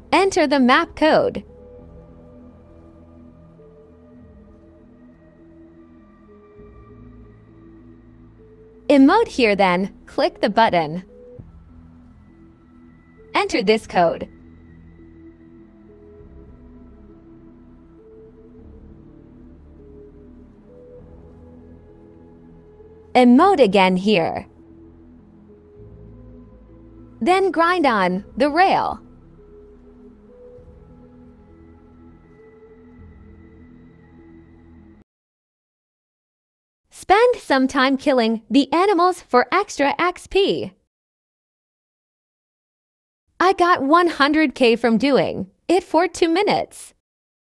Enter the map code. Emote here then, click the button. Enter this code. Emote again here. Then grind on the rail. Spend some time killing the animals for extra XP. I got 100k from doing it for 2 minutes.